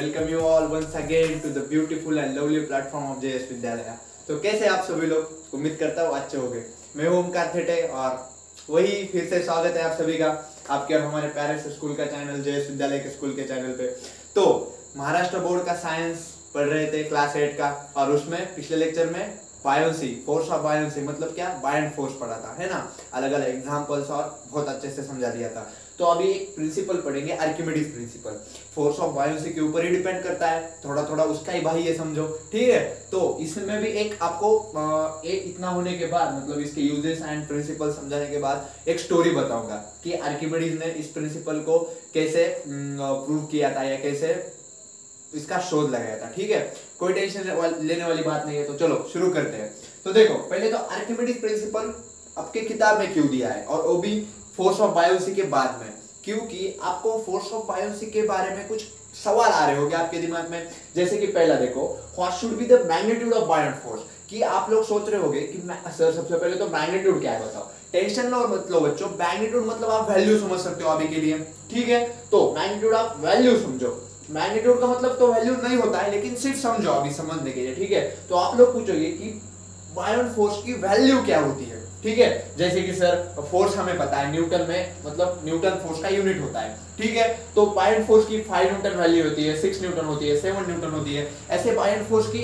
Welcome you all once again to the beautiful and lovely platform of JS Vidyalaya. तो कैसे आप सभी लोग, उम्मीद करता हूँ अच्छे होंगे। मैं हूँ ओमकार थेटे और वही फिर से स्वागत है आप सभी का आपके और हमारे प्यारे से स्कूल का चैनल जेएस विद्यालय के स्कूल के चैनल पे। तो महाराष्ट्र बोर्ड का साइंस पढ़ रहे थे क्लास 8 का, और उसमें पिछले लेक्चर में बायोसी, फोर्स ऑफ बायोसी मतलब क्या, बायन फोर्स पढ़ा था, है ना। अलग अलग एग्जांपल्स और बहुत अच्छे से समझा दिया था। तो अभी एक प्रिंसिपल पढ़ेंगे, Archimedes principle. Force of buoyancy के ऊपर ही डिपेंड करता है, थोड़ा थोड़ा उसका ही भाई ये समझो, ठीक है। तो इसमें भी एक आपको एक इतना होने के बाद, मतलब इसके यूजेस एंड प्रिंसिपल समझाने के बाद एक स्टोरी बताऊंगा कि आर्किमिडीज ने इस प्रिंसिपल को कैसे प्रूव किया था या कैसे इसका शोध लगाया था, ठीक है। कोई टेंशन लेने वाली बात नहीं है। तो चलो शुरू करते हैं। तो देखो, पहले तो आर्किमिडीज प्रिंसिपल आपके किताब में क्यों दिया है, और वो भी फोर्स ऑफ बायोसी के बाद में, क्योंकि आपको फोर्स ऑफ बायोसी के बारे में कुछ सवाल आ रहे होंगे आपके दिमाग में। जैसे कि पहला देखो, what should be the magnitude of buoyant force, कि आप लोग सोच रहे होंगे कि सर सबसे पहले तो मैग्नीट्यूड क्या है बताओ। टेंशन लो मत लो बच्चों, मैग्नीट्यूड मतलब आप वैल्यू समझ सकते हो अभी के लिए, ठीक है। तो मैग्नीट्यूड आप वैल्यू समझो, मैग्नीट्यूड का मतलब तो वैल्यू नहीं होता है, लेकिन सिर्फ समझो अभी समझने के लिए, ठीक है। तो आप लोग पूछोगे कि बायन फोर्स की वैल्यू क्या होती है, ठीक है। जैसे कि सर फोर्स हमें पता है न्यूटन में, मतलब न्यूटन फोर्स का यूनिट होता है, ठीक है। तो बायन फोर्स की 5 न्यूटन वैल्यू होती है, 6 न्यूटन होती है, 7 न्यूटन होती है। ऐसे बायन फोर्स की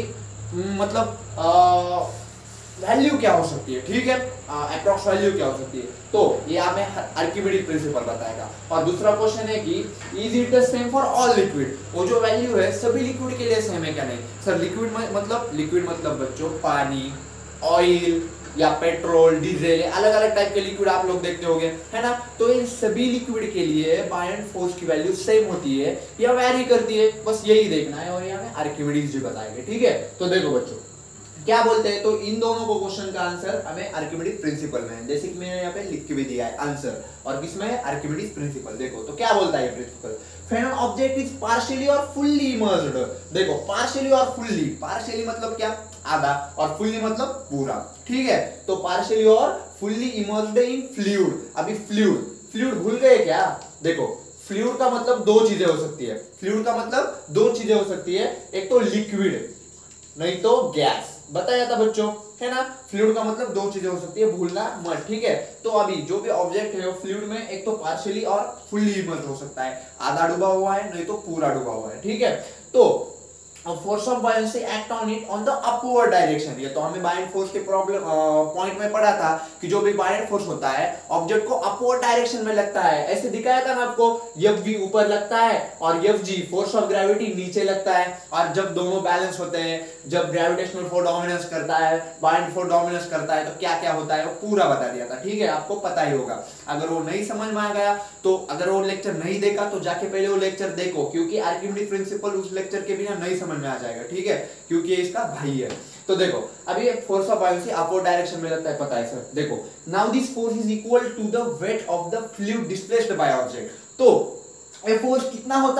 मतलब वैल्यू क्या हो सकती है, ठीक है, अप्रॉक्स वैल्यू क्या हो सकती है। तो ये हमें आर्किमिडीज प्रिंसिपल बताएगा। और दूसरा क्वेश्चन है कि is it the same for all liquid, वो जो वैल्यू है सभी लिक्विड के लिए सेम है क्या। नहीं सर, लिक्विड मतलब बच्चों पानी, ऑयल या पेट्रोल, डीजल, अलग अलग टाइप के लिक्विड आप लोग देखते होंगे, है ना। तो इन सभी लिक्विड के लिए बायन फोर्स की वैल्यू सेम होती है या वेरी करती है, बस यही देखना है, और ये हमें आर्किमिडीज जी बताएंगे, ठीक है। तो देखो बच्चों क्या बोलते हैं, तो इन दोनों को क्वेश्चन का आंसर हमें आर्किमिडीज प्रिंसिपल में है, जैसे कि मैंने यहाँ पे लिख के भी दिया है आंसर, और किसमें है, आर्किमिडीज प्रिंसिपल। देखो तो क्या बोलता है ये principle, when an object is partially और फुल्ली इमर्स्ड। देखो पार्शियली और फुल्ली, पार्शियली मतलब क्या, आधा, और फुल्ली मतलब पूरा, ठीक है। तो पार्शियली और फुल्ली इमर्स्ड इन फ्लूइड। अभी फ्लूइड भूल गए क्या। देखो फ्लूइड का मतलब दो चीजें हो सकती है, फ्लूइड का मतलब दो चीजें हो सकती है, एक तो लिक्विड नहीं तो गैस, बताया था बच्चों, है ना। फ्लूइड का मतलब दो चीजें हो सकती है, भूलना मत, ठीक है। तो अभी जो भी ऑब्जेक्ट है वो फ्लूइड में एक तो पार्शियली और फुल्ली इमर्स्ड हो सकता है, आधा डूबा हुआ है नहीं तो पूरा डूबा हुआ है, ठीक है। तो force of buoyancy act on it on the upward direction. ये तो हमें बायन फोर्स के प्रॉब्लम पॉइंट में पढ़ा था कि जो भी बायन फोर्स होता है ऑब्जेक्ट को अपवर्ड डायरेक्शन में लगता है, ऐसे दिखाया था ना आपको, एफ वी ऊपर लगता है और F G force of gravity नीचे लगता है। और जब दोनों बैलेंस होते हैं, जब ग्रेविटेशनल फोर्स डोमिनेंस करता है, बायन फोर्स डोमिनेंस करता है, तो क्या क्या होता है वो पूरा बता दिया था, ठीक है, आपको पता ही होगा। अगर वो नहीं समझ में आ गया, तो अगर वो लेक्चर नहीं देखा तो जाके पहले वो लेक्चर देखो, क्योंकि आर्किमिडीज प्रिंसिपल उस लेक्चर के बिना नहीं समझ में आ जाएगा, ठीक है, क्योंकि ये इसका भाई है। तो देखो अभी force of buoyancy upward direction में लगता है, पता है सर। देखो now this force is equal to the weight of the fluid displaced by object. तो ये फोर्स कितना होता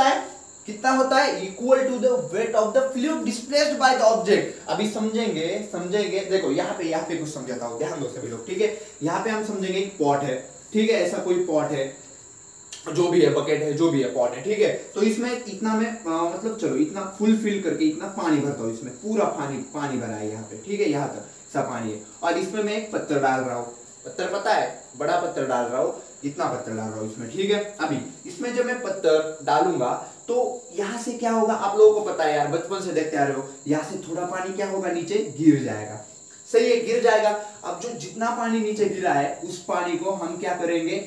है, equal to the weight of the fluid displaced by the object. अभी समझेंगे। देखो यहाँ पे कुछ समझाता हूँ, ध्यान दो सभी लोग, ठीक है। यहाँ पे हम समझेंगे एक पॉट है, ठीक है, ऐसा कोई पॉट है, जो भी है, बकेट है, जो भी है, पॉट है, ठीक है। तो इसमें इतना मैं मतलब चलो इतना फुल फिल करके इतना पानी भरता हूँ, इसमें पूरा पानी भरा है यहाँ पे, ठीक है, यहाँ तक सब पानी है। और इसमें मैं एक पत्थर डाल रहा हूँ, पत्थर पता है, बड़ा पत्थर डाल रहा हूँ, इतना पत्थर डाल रहा हूँ इसमें, ठीक है। अभी इसमें जब मैं पत्थर डालूंगा तो यहाँ से क्या होगा, आप लोगों को पता है यार, बचपन से देखते आ रहे हो, यहाँ से थोड़ा पानी क्या होगा, नीचे गिर जाएगा, सही है, गिर जाएगा। अब जो जितना पानी नीचे गिरा है उस पानी को हम क्या करेंगे,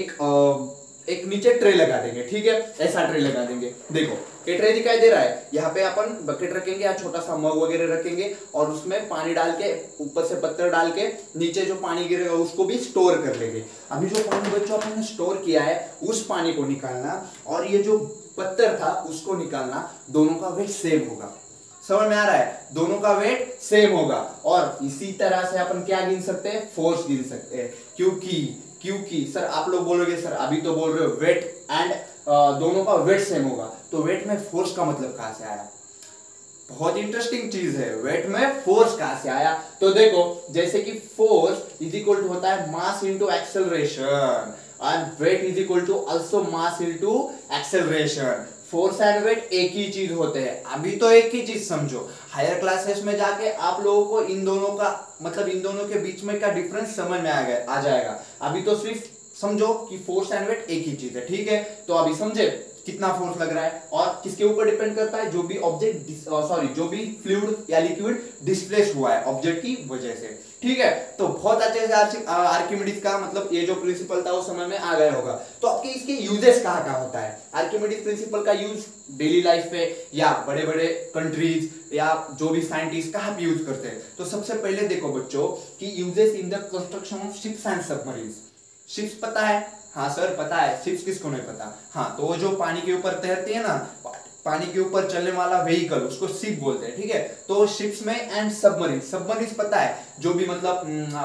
एक नीचे ट्रे लगा देंगे, ठीक है, ऐसा ट्रे लगा देंगे। देखो ये ट्रे दिखाई दे रहा है, यहाँ पे अपन बकेट रखेंगे या छोटा सा मग वगैरह रखेंगे, और उसमें पानी डाल के, ऊपर से पत्थर डाल के, नीचे जो पानी गिरेगा उसको भी स्टोर कर लेंगे। अभी जो पानी बच्चों अपन ने स्टोर किया है उस पानी को निकालना, और ये जो पत्थर था उसको निकालना, दोनों का वेट सेम होगा, समझ में आ रहा है, दोनों का वेट सेम होगा। और इसी तरह से अपन क्या गिन सकते हैं, फोर्स गिन सकते हैं, क्योंकि सर आप लोग बोलोगे सर अभी तो बोल रहे हो वेट एंड दोनों का वेट सेम होगा, तो वेट में फोर्स का मतलब कहां से आया, बहुत इंटरेस्टिंग चीज है, वेट में फोर्स कहां से आया। तो देखो जैसे कि फोर्स इज इक्वल टू होता है mass into acceleration, and weight is equal to also mass into acceleration. Force and weight एक ही चीज होते हैं, अभी तो एक ही चीज समझो, हायर क्लासेस में जाके आप लोगों को इन दोनों का मतलब इन दोनों के बीच में का डिफरेंस समझ में आ जाएगा। अभी तो सिर्फ समझो कि फोर्स एंड वेट एक ही चीज है, ठीक है। तो अभी समझे कितना फोर्स लग रहा है और किसके ऊपर डिपेंड करता है, जो भी ऑब्जेक्ट जो भी फ्लूइड या लिक्विड डिस्प्लेस हुआ है ऑब्जेक्ट की वजह से, ठीक है। तो बहुत अच्छे से आर्किमिडीज का मतलब ये जो प्रिंसिपल था वो समझ में आ गया होगा। तो आपके इसके यूजेस कहाँ कहाँ होता है, आर्किमिडीज प्रिंसिपल का यूज डेली लाइफ पे या बड़े बड़े कंट्रीज या जो भी साइंटिस्ट कहाँ पे यूज करते हैं। तो सबसे पहले देखो बच्चों कि uses in the construction of ships and submarines. Ships पता है, हाँ सर पता है, शिप्स किसको नहीं पता। हाँ, तो वो जो पानी के ऊपर तैरती है ना, पानी के ऊपर चलने वाला व्हीकल, उसको शिप बोलते हैं, ठीक है। तो शिप्स में एंड सबमरीन, सबमरीन पता है जो भी मतलब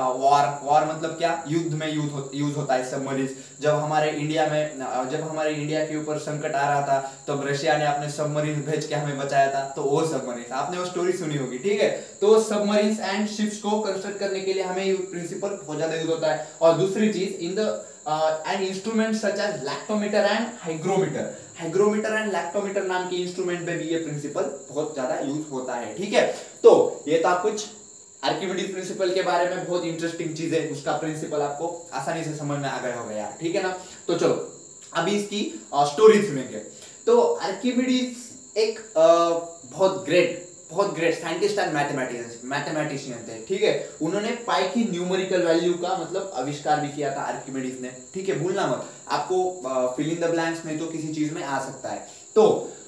वॉर मतलब क्या, युद्ध में यूज होता है सबमरीन। जब हमारे इंडिया के ऊपर संकट आ रहा था तब रशिया ने अपने सबमरीन भेज के हमें बचाया था, तो वो सबमरीन, आपने वो स्टोरी सुनी होगी, ठीक है। तो सबमरीन एंड शिप्स को कंस्ट्रक्ट करने के लिए हमें प्रिंसिपल बहुत ज्यादा यूज होता है। और दूसरी चीज in the end instrument such as lactometer and hygrometer, hygrometer and lactometer नाम के इंस्ट्रूमेंट में भी ये प्रिंसिपल बहुत ज्यादा यूज होता है, ठीक है। तो ये था कुछ आर्किमिडीज प्रिंसिपल के बारे में, बहुत इंटरेस्टिंग चीज है, उसका प्रिंसिपल आपको आसानी से समझ में आ गया होगा यार, ठीक है ना। तो चलो अभी इसकी स्टोरी सुनेंगे। तो आर्किमिडीज एक बहुत ग्रेट साइंटिस्ट एंड मैथमेटिशियन थे, ठीक है। उन्होंने पाई की न्यूमेरिकल वैल्यू का मतलब आविष्कार भी किया था आर्किमिडीज ने, ठीक है, भूलना मत, आपको फिल इन द ब्लैंक्स नहीं तो किसी चीज में आ सकता है। तो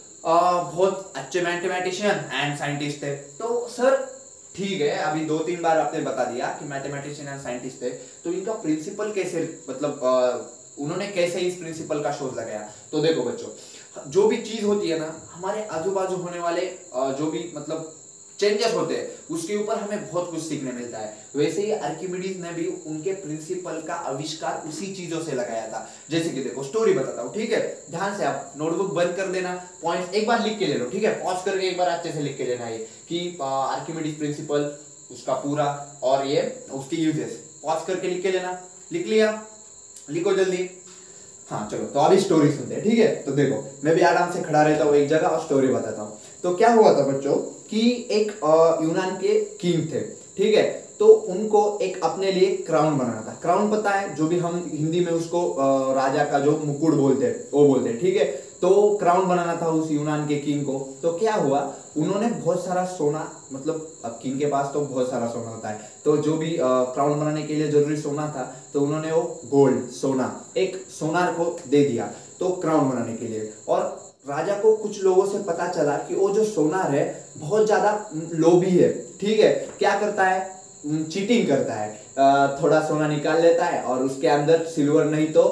बहुत अच्छे मैथमेटिशियन एंड साइंटिस्ट थे। तो सर ठीक है, अभी 2-3 बार आपने बता दिया कि मैथमेटिशियन एंड साइंटिस्ट थे, तो इनका प्रिंसिपल कैसे मतलब उन्होंने कैसे इस प्रिंसिपल का शोध लगाया। तो देखो बच्चों, जो भी चीज होती है ना, हमारे आजू बाजू होने वाले जो भी मतलब चेंजेस होते हैं उसके ऊपर हमें बहुत कुछ सीखने मिलता है। वैसे ही आर्किमिडीज ने भी उनके प्रिंसिपल का आविष्कार उसी चीजों से लगाया था। जैसे कि देखो स्टोरी बताता हूँ, ठीक है, ध्यान से आप नोटबुक बंद कर देना, पॉइंट्स एक बार लिख के ले लो, ठीक है, पॉज करके एक बार अच्छे से लिख के लेना, ये कि आर्किमिडीज प्रिंसिपल उसका पूरा और ये उसके यूजेस, पॉज करके लिख के लेना। लिख लिया, लिखो जल्दी। हाँ चलो, तो अभी स्टोरी सुनते हैं, ठीक है। तो देखो मैं भी आराम से खड़ा रहता हूँ एक जगह और स्टोरी बताता हूँ। तो क्या हुआ था बच्चों कि एक यूनान के किंग थे, ठीक है। तो उनको एक अपने लिए क्राउन बनाना था। क्राउन पता है, जो भी हम हिंदी में उसको राजा का जो मुकुट बोलते हैं वो बोलते हैं, ठीक है। तो क्राउन बनाना था उस यूनान के किंग को। तो क्या हुआ, उन्होंने बहुत सारा सोना, मतलब अब किंग के पास तो बहुत सारा सोना होता है, तो जो भी क्राउन बनाने के लिए जरूरी सोना था, तो उन्होंने वो गोल्ड सोना एक सोनार को दे दिया तो क्राउन बनाने के लिए। और राजा को कुछ लोगों से पता चला कि वो जो सोनार है बहुत ज्यादा लोभी है, ठीक है। क्या करता है, चीटिंग करता है, थोड़ा सोना निकाल लेता है और उसके अंदर सिल्वर नहीं तो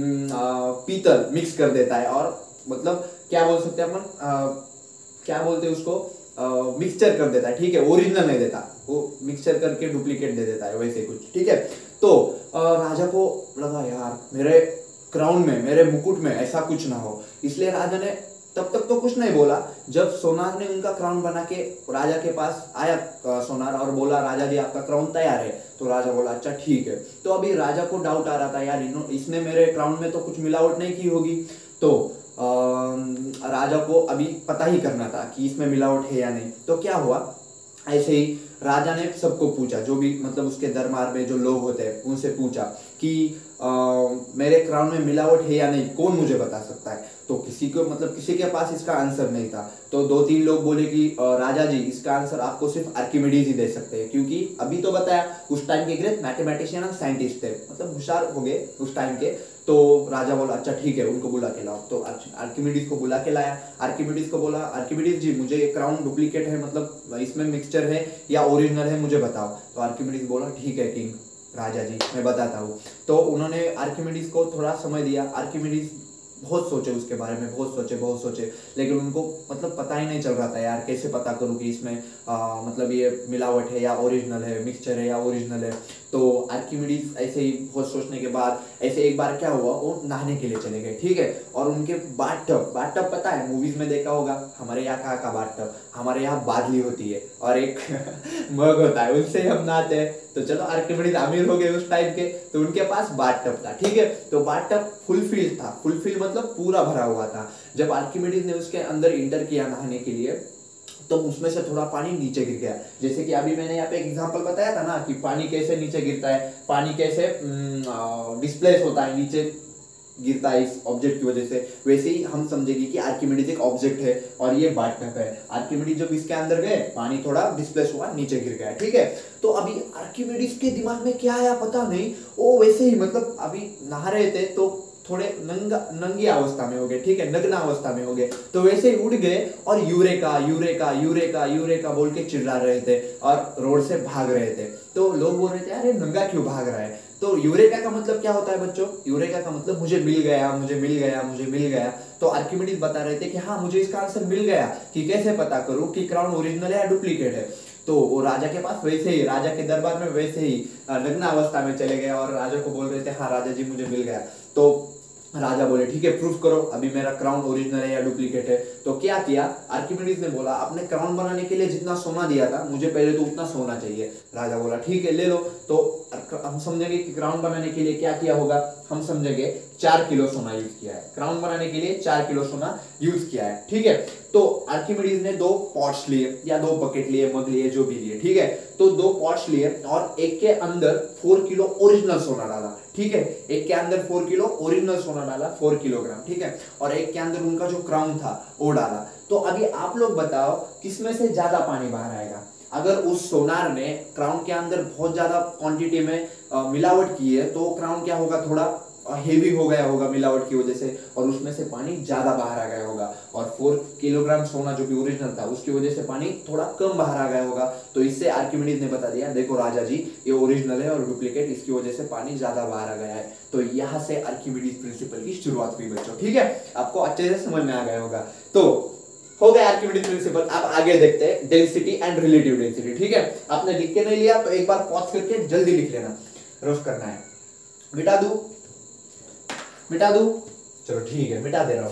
पीतल मिक्स कर देता है, और मतलब क्या बोल सकते हैं अपन, क्या बोलते हैं उसको, मिक्सचर कर देता है, ठीक है, ओरिजिनल नहीं देता, वो मिक्सचर करके डुप्लीकेट दे देता है, वैसे कुछ, ठीक है। तो राजा को लगा यार मेरे क्राउन में, मेरे मुकुट में ऐसा कुछ ना हो, इसलिए राजा ने तब तक तो कुछ नहीं बोला। जब सोनार ने उनका क्राउन बना के राजा के पास आया सोनार और बोला राजा जी आपका क्राउन तैयार है, तो राजा बोला अच्छा ठीक है। तो अभी राजा को डाउट आ रहा था यार इसने मेरे क्राउन में तो कुछ मिलावट नहीं की होगी। तो राजा को अभी पता ही करना था कि इसमें मिलावट है या नहीं। तो क्या हुआ, ऐसे ही राजा ने सबको पूछा, जो भी मतलब उसके दरबार में जो लोग होते हैं उनसे पूछा कि मेरे क्राउन में मिलावट है या नहीं, कौन मुझे बता सकता है। तो किसी के पास इसका आंसर नहीं था। तो 2-3 लोग बोले कि राजा जी इसका आंसर आपको सिर्फ आर्किमिडीज ही दे सकते हैं, क्योंकि अभी तो बताया उस टाइम के ग्रेट मैथमेटिशियन और साइंटिस्ट थे, मतलब होशियार हो गए उस टाइम के। तो राजा बोला अच्छा ठीक है, उनको बुला के लाओ। तो आर्किमिडीज को बुला के लाया। आर्किमिडीज को बोला आर्किमिडीज जी मुझे ये क्राउन डुप्लीकेट है, मतलब इसमें मिक्सचर है या ओरिजिनल है, मुझे बताओ। तो आर्किमिडीज बोला ठीक है किंग राजा जी मैं बताता हूँ। तो उन्होंने आर्किमिडीज को थोड़ा समय दिया। आर्किमिडीज बहुत सोचे उसके बारे में, बहुत सोचे, लेकिन उनको मतलब पता ही नहीं चल रहा था यार कैसे पता करूँ कि इसमें मतलब ये मिलावट है या ओरिजिनल है, मिक्सचर है या ओरिजिनल है। तो आर्किमिडीज ऐसे ही बहुत सोचने के बाद ऐसे एक बार क्या हुआ, वो नहाने के लिए चले गए, ठीक है। और उनके बाथटब पता है, मूवीज में देखा होगा, हमारे यहाँ कहाँ का बाथटब, हमारे यहाँ बादली होती है और एक मग होता है, उनसे हम नहाते हैं। तो चलो आर्किमिडीज अमीर हो गए उस टाइम के, तो उनके पास बाथटब था, ठीक है। तो बाथटब फुलफिल था, फुलफिल मतलब पूरा भरा हुआ था। जब आर्किमिडीज ने उसके अंदर इंटर किया नहाने के लिए तो उसमें से थोड़ा पानी नीचे गिर गया। जैसे कि अभी मैंने यहाँ पे एग्जांपल बताया था ना कि पानी कैसे नीचे गिरता है, पानी कैसे डिस्प्लेस होता है, नीचे गिरता है इस ऑब्जेक्ट की वजह से, वैसे ही हम समझेंगे कि आर्किमिडीज एक ऑब्जेक्ट है और ये बाथटब है। आर्किमिडीज जब इसके अंदर गए पानी थोड़ा डिस्प्लेस हुआ, नीचे गिर गया, ठीक है। तो अभी आर्किमिडीज के दिमाग में क्या आया पता नहीं, वो वैसे ही मतलब अभी नहा रहे थे तो थोड़े नंगी अवस्था में हो गए, ठीक है, नग्न अवस्था में हो गए, तो वैसे ही उठ गए और यूरेका यूरेका यूरेका यूरेका बोल के चिल्ला रहे थे और रोड से भाग रहे थे। तो लोग बोल रहे थे अरे नंगा क्यों भाग रहा है। तो यूरेका का मतलब क्या होता है बच्चों? यूरेका का मतलब मुझे मिल गया, मुझे मिल गया, मुझे मिल गया। तो आर्किमिडीज बता रहे थे कि हाँ मुझे इसका आंसर मिल गया, कि कैसे पता करूं कि क्राउन ओरिजिनल है या डुप्लीकेट है। तो वो राजा के पास वैसे ही, राजा के दरबार में वैसे ही नग्न अवस्था में चले गए और राजा को बोल रहे थे हाँ राजा जी मुझे मिल गया। तो राजा बोले ठीक है प्रूफ करो अभी मेरा क्राउन ओरिजिनल है या डुप्लीकेट है। तो क्या किया, आर्किमिडीज ने बोला आपने क्राउन बनाने के लिए जितना सोना दिया था मुझे पहले तो उतना सोना चाहिए। राजा बोला ठीक है ले लो। तो हम समझेंगे कि क्राउन बनाने के लिए क्या किया होगा, हम समझेंगे 4 किलो सोना यूज किया है, क्राउन बनाने के लिए 4 किलो सोना यूज किया है, ठीक है। तो आर्किमिडीज ने 2 पॉट्स लिए या 2 बकेट लिए, मग लिए, जो भी लिए, ठीक है। तो 2 पॉट्स लिए और एक के अंदर 4 किलो ओरिजिनल सोना डाला, ठीक है। एक के अंदर 4 किलो ओरिजिनल सोना डाला, 4 किलोग्राम, ठीक है। और एक के अंदर उनका जो क्राउन था वो डाला। तो अभी आप लोग बताओ किसमें से ज्यादा पानी बाहर आएगा? अगर उस सोनार ने क्राउन के अंदर बहुत ज्यादा क्वांटिटी में मिलावट की है तो क्राउन क्या होगा, थोड़ा हेवी हो गया होगा मिलावट की वजह से और उसमें से पानी ज्यादा बाहर आ गया होगा। और 4 किलोग्राम सोना जो कि ओरिजिनल था उसकी वजह से पानी थोड़ा कम बाहर आ गया होगा। तो इससे आर्किमिडीज ने बता दिया देखो राजा जी ये ओरिजिनल है और डुप्लीकेट इसकी वजह से पानी ज्यादा बाहर आ गया है। तो यहाँ से आर्किमिडीज प्रिंसिपल की शुरुआत हुई बच्चों, ठीक है। आपको अच्छे से समझ में आ गया होगा। तो हो गया आर्किमिडीज प्रिंसिपल। अब आगे देखते हैं डेंसिटी एंड रिलेटिव डेंसिटी, ठीक है। आपने लिख के नहीं लिया तो एक बार पॉज करके जल्दी लिख लेना, रफ करना है। मिटा दूं? मिटा दूं? चलो ठीक है मिटा दे रहा हूं।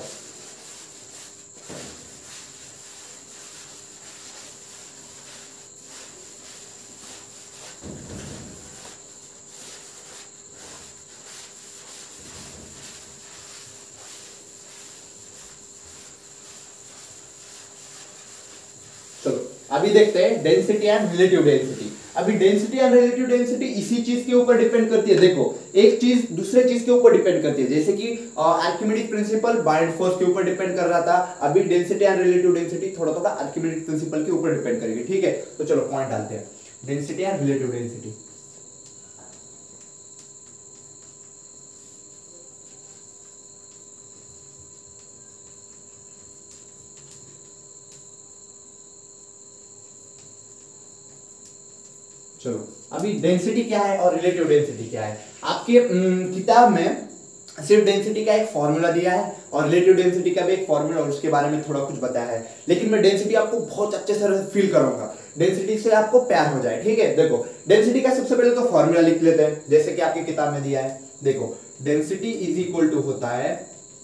चलो अभी देखते हैं डेंसिटी एंड रिलेटिव डेंसिटी। अभी डेंसिटी एंड रिलेटिव डेंसिटी इसी चीज के ऊपर डिपेंड करती है। देखो एक चीज दूसरे चीज के ऊपर डिपेंड करती है, जैसे कि आर्किमिडीज प्रिंसिपल बाइंड फोर्स के ऊपर डिपेंड कर रहा था, अभी डेंसिटी एंड रिलेटिव डेंसिटी थोड़ा थोड़ा आर्किमिडीज प्रिंसिपल के ऊपर डिपेंड करेगी, ठीक है। तो चलो पॉइंट डालते हैं, डेंसिटी एंड रिलेटिव डेंसिटी। चलो अभी डेंसिटी क्या है और रिलेटिव डेंसिटी क्या है। आपके किताब में सिर्फ डेंसिटी का एक फॉर्मूला दिया है और रिलेटिव डेंसिटी का भी एक फॉर्मूला और उसके बारे में थोड़ा कुछ बताया है, लेकिन मैं डेंसिटी आपको बहुत अच्छे से फील कराऊंगा, डेंसिटी से आपको प्यार हो जाए, ठीक है। देखो डेंसिटी का सबसे पहले तो फॉर्मूला लिख लेते हैं जैसे कि आपकी किताब में दिया है। देखो डेंसिटी इज इक्वल टू होता है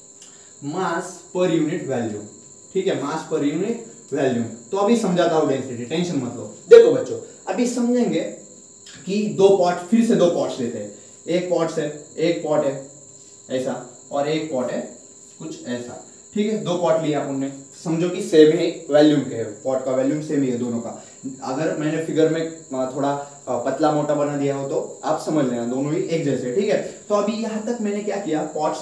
मास पर यूनिट वैल्यूम, ठीक है, मास पर यूनिट वैल्यूम। तो अभी समझाता हूं डेंसिटी, टेंशन मत लो। देखो बच्चों अभी समझेंगे कि 2 पॉट, फिर से 2 पॉट्स लेते हैं, एक पॉट है, एक पॉट है ऐसा और एक पॉट है कुछ ऐसा, ठीक है। 2 पॉट लिया आपने, समझो कि सेम है वैल्यूम के, पॉट का वैल्यूम सेम ही है दोनों का। अगर मैंने फिगर में थोड़ा पतला मोटा बना दिया हो तो आप समझ लेना दोनों ही एक जैसे, ठीक है। तो अभी यहां तक मैंने क्या किया, पॉट्स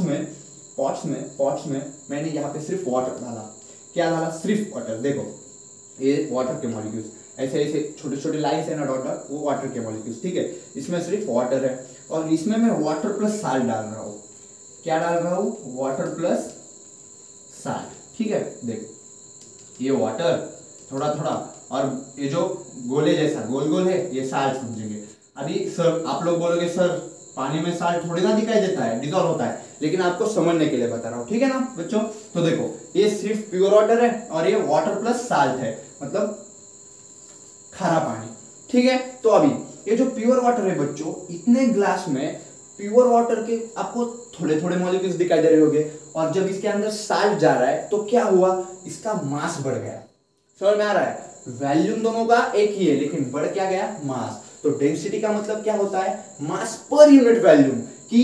में मैंने यहाँ पे सिर्फ वाटर डाला। क्या डाला? सिर्फ वाटर। देखो ये वाटर के मॉलिक्यूल्स ऐसे ऐसे छोटे छोटे लाइंस है ना डॉट डॉट, वो वाटर के मॉलिक्यूल्स, ठीक है। इसमें सिर्फ वाटर है और इसमें मैं वाटर प्लस साल्ट डाल रहा हूँ। क्या डाल रहा हूँ? वाटर प्लस साल्ट, ठीक है। देखो ये वाटर थोड़ा थोड़ा और ये जो गोले जैसा गोल गोल है ये साल्ट समझेंगे। अभी सर आप लोग बोलोगे सर पानी में साल्ट थोड़ी ना दिखाई देता है, डिसॉल्व होता है, लेकिन आपको समझने के लिए बता रहा हूँ, ठीक है ना बच्चों। तो देखो ये सिर्फ प्योर वाटर है और ये वाटर प्लस साल्ट है, मतलब खारा पानी, ठीक है। तो अभी ये जो प्योर वाटर है बच्चों, इतने ग्लास में प्योर वाटर के आपको थोड़े थोड़े मॉलिक्यूल्स दिखाई दे रहे होंगे और जब इसके अंदर साल्ट जा रहा है तो क्या हुआ, इसका मास बढ़ गया। समझ में आ रहा है? वैल्यूम दोनों का एक ही है लेकिन बढ़ क्या गया? मास। तो डेंसिटी का मतलब क्या होता है? मास पर यूनिट वैल्यूम, कि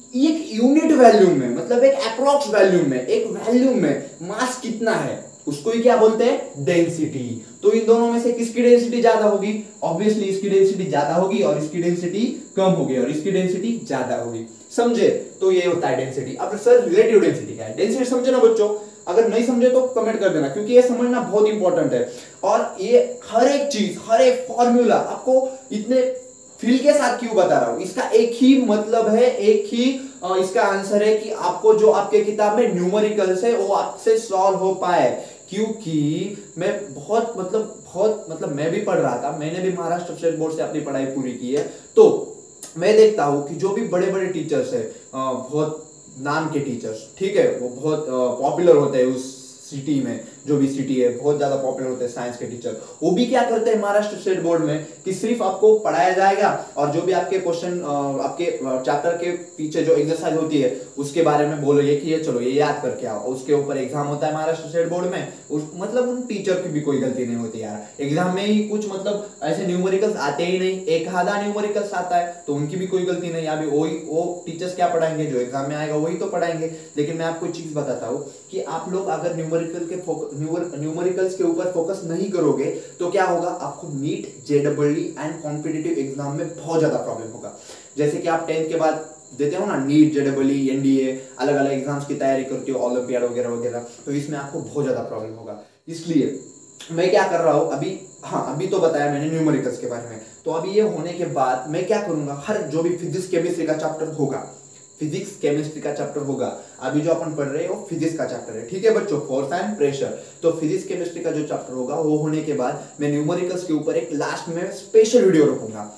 एक यूनिट वैल्यूम में, मतलब एक अप्रॉक्स वैल्यूम में, एक वैल्यूम में मास कितना है, उसको ही क्या बोलते हैं, डेंसिटी। तो इन दोनों में से किसकी डेंसिटी ज्यादा होगी, ऑब्वियसली इसकी डेंसिटी ज्यादा होगी, और इसकी डेंसिटी कम होगी, और इसकी डेंसिटी ज्यादा होगी। समझे? तो ये होता है डेंसिटी। अब सर रिलेटिव डेंसिटी क्या है? डेंसिटी समझे ना बच्चों? अगर नहीं समझे तो कमेंट कर देना, क्योंकि ये समझना बहुत इंपॉर्टेंट है। और ये हर एक चीज, हर एक फॉर्मूला आपको इतने फील के साथ क्यों बता रहा हूं, इसका एक ही मतलब है, एक ही इसका आंसर है कि आपको जो आपके किताब में न्यूमेरिकल्स है वो आपसे सॉल्व हो पाए। क्योंकि मैं बहुत मतलब मैं भी पढ़ रहा था, मैंने भी महाराष्ट्र स्टेट बोर्ड से अपनी पढ़ाई पूरी की है, तो मैं देखता हूं कि जो भी बड़े बड़े टीचर्स है, बहुत नाम के टीचर्स, ठीक है, वो बहुत पॉपुलर होते हैं उस सिटी में, जो भी सिटी है बहुत ज्यादा पॉपुलर होते हैं साइंस के टीचर, वो भी क्या करते हैं महाराष्ट्र स्टेट बोर्ड में कि सिर्फ आपको पढ़ाया जाएगा और जो भी आपके क्वेश्चन, आपके चैप्टर के पीछे जो एक्सरसाइज होती है उसके बारे में बोलोगे कि ये चलो ये याद करके आओ, उसके ऊपर एग्जाम होता है महाराष्ट्र स्टेट बोर्ड में। मतलब उन टीचर की भी कोई गलती नहीं होती यार, एग्जाम में ही कुछ मतलब ऐसे न्यूमेरिकल्स आते ही नहीं, एक आधा न्यूमेरिकल्स आता है तो उनकी भी कोई गलती नहीं। अभी वो टीचर्स क्या पढ़ाएंगे, जो एग्जाम में आएगा वही तो पढ़ाएंगे। लेकिन मैं आपको एक चीज बताता हूँ कि आप लोग अगर न्यूमेरिकल्स के ऊपर फोकस नहीं करोगे तो क्या होगा, आपको नीट, जेडब्ल्यू एंड कॉम्पिटिटिव एग्जाम में बहुत ज्यादा प्रॉब्लम होगा। जैसे कि आप 10th के बाद देते हो ना नीट, जेडब्ल्यू, एनडीए, अलग अलग एग्जाम्स की तैयारी करते हो, ओलंपियाड वगैरह वगैरह, तो इसमें आपको बहुत ज्यादा प्रॉब्लम होगा। इसलिए मैं क्या कर रहा हूं अभी, हाँ अभी तो बताया मैंने न्यूमेरिकल्स के बारे में, तो अभी ये होने के बाद मैं क्या करूंगा, हर जो भी फिजिक्स केमिस्ट्री का चैप्टर होगा, फिजिक्स केमिस्ट्री का चैप्टर होगा, अभी जो अपन पढ़ रहे हैं वो फिजिक्स का चैप्टर है, ठीक है बच्चों, फोर्स एंड प्रेशर। तो फिजिक्स केमिस्ट्री का जो चैप्टर होगा वो होने के बाद मैं न्यूमेरिकल्स के ऊपर एक लास्ट में स्पेशल वीडियो रखूंगा।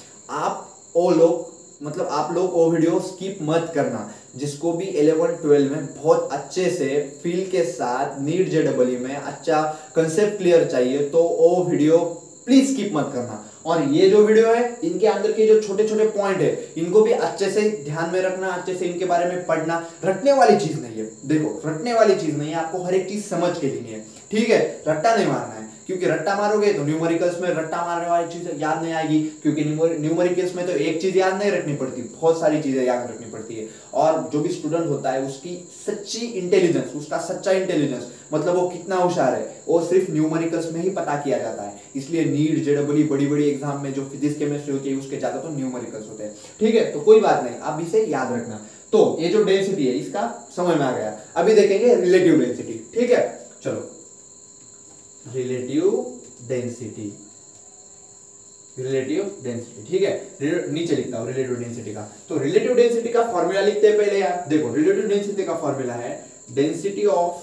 आप लोग वो वीडियो स्किप मत करना। जिसको भी 11-12 में बहुत अच्छे से फील के साथ नीट जेडब्ल्यू में अच्छा कंसेप्ट क्लियर चाहिए तो वो वीडियो प्लीज स्किप मत करना। और ये जो वीडियो है इनके अंदर के जो छोटे छोटे पॉइंट है इनको भी अच्छे से ध्यान में रखना, अच्छे से इनके बारे में पढ़ना। रटने वाली चीज नहीं है, देखो रटने वाली चीज नहीं है, आपको हर एक चीज समझ के लेनी है, ठीक है, रट्टा नहीं मारना है। क्योंकि रट्टा मारोगे तो न्यूमेरिकल्स में रट्टा मारने वाली चीज याद नहीं आएगी, क्योंकि न्यूमेरिकल्स में तो एक चीज याद नहीं रखनी पड़ती, बहुत सारी चीजें याद रखनी पड़ती है। और जो भी स्टूडेंट होता है उसकी सच्ची इंटेलिजेंस, उसका सच्चा इंटेलिजेंस, मतलब वो कितना होशियार है, वो सिर्फ न्यूमेरिकल्स में ही पता किया जाता है। इसलिए नीट, जेडब्ल्यू, बड़ी बड़ी एग्जाम में जो फिजिक्स केमिस्ट्री होती है उसके ज्यादा तो न्यूमेरिकल्स होते हैं, ठीक है। तो कोई बात नहीं, आप इसे याद रखना। तो ये जो डेंसिटी है इसका समझ में आ गया। अभी देखेंगे रिलेटिव डेंसिटी, ठीक है। चलो रिलेटिव डेंसिटी, ठीक है, नीचे लिखता हूं रिलेटिव डेंसिटी का। तो रिलेटिव डेंसिटी का फॉर्मूला लिखते हैं पहले यार। देखो रिलेटिव डेंसिटी का फॉर्मूला है डेंसिटी ऑफ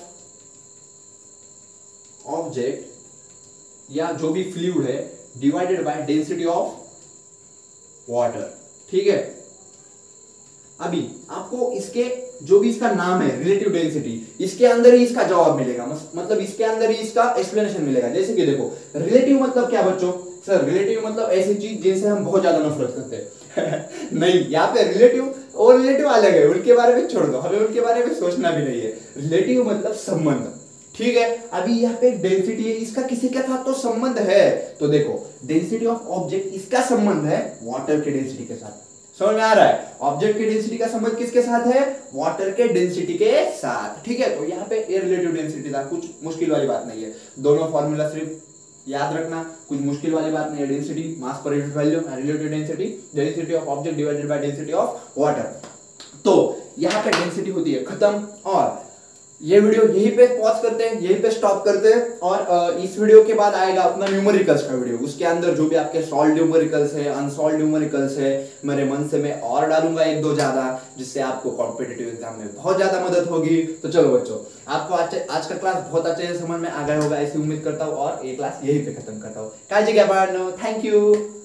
ऑब्जेक्ट या जो भी फ्लूइड है divided by density of water, ठीक है। अभी आपको इसके जो भी इसका नाम है रिलेटिव डेंसिटी, इसके अंदर ही इसका जवाब मिलेगा, मतलब इसके अंदर ही इसका एक्सप्लेनेशन मिलेगा। जैसे कि देखो रिलेटिव मतलब क्या बच्चों, सर रिलेटिव मतलब ऐसी चीज जिनसे हम बहुत ज्यादा नफरत करते हैं नहीं, यहाँ पे रिलेटिव और रिलेटिव अलग है, उनके बारे में छोड़ दो, हमें उनके बारे में सोचना भी नहीं है। रिलेटिव मतलब संबंध, ठीक है। अभी यहाँ पे डेंसिटी है, इसका किसी के साथ तो संबंध है। तो देखो डेंसिटी ऑफ ऑब्जेक्ट, इसका संबंध है वाटर के डेंसिटी के साथ। समझ में आ रहा है? ऑब्जेक्ट की डेंसिटी का संबंध किसके साथ है? वाटर के डेंसिटी के साथ, ठीक है। तो यहाँ पे एयर रिलेटिव डेंसिटी था, कुछ मुश्किल वाली बात नहीं है, दोनों फॉर्मूला सिर्फ याद रखना, कुछ मुश्किल वाली बात नहीं है। Density mass per unit volume, relative density density of object divided by density of water. तो यहाँ पे डेंसिटी होती है खत्म। और ये वीडियो यहीं पे पॉज करते हैं, यहीं पे स्टॉप करते हैं। और इस वीडियो के बाद आएगा अपना न्यूमेरिकल्स का वीडियो, उसके अंदर जो भी आपके सॉल्व न्यूमेरिकल्स है, अनसॉल्व न्यूमेरिकल्स है, मेरे मन से मैं और डालूंगा 1-2 ज्यादा, जिससे आपको कॉम्पिटिटिव एग्जाम में बहुत ज्यादा मदद होगी। तो चलो बच्चों, आपको आज का क्लास बहुत अच्छे से समझ में आ गया होगा ऐसी उम्मीद करता हूँ, और ये क्लास यहीं पे खत्म करता हूँ। काळजी घ्या बाळांनो, थैंक यू।